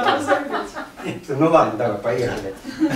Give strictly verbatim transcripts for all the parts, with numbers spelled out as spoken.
Se no va a andare a pagare.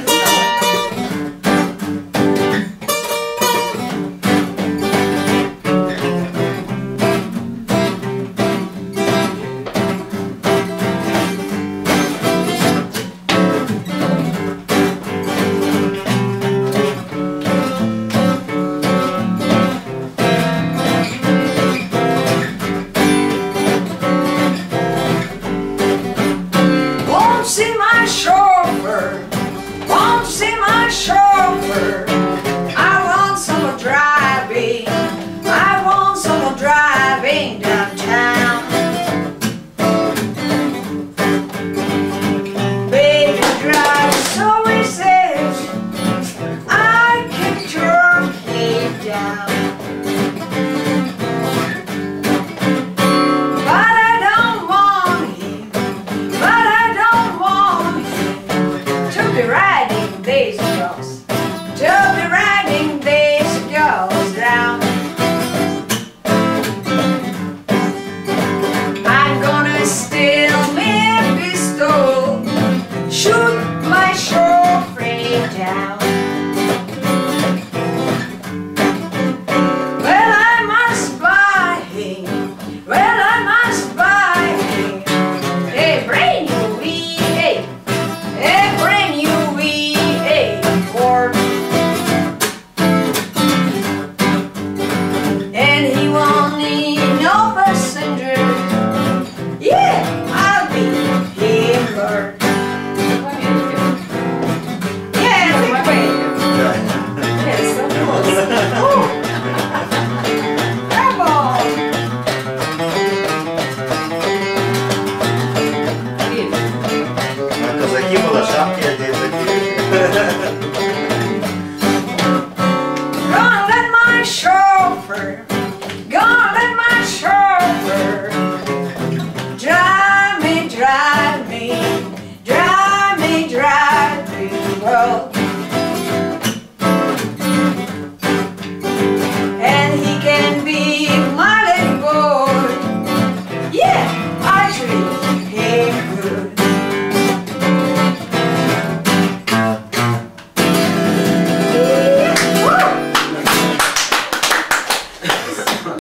See my chauffeur, won't see my chauffeur. I want someone driving, I want someone driving downtown. Baby drive, so he says, I can turn down. Riding these trucks.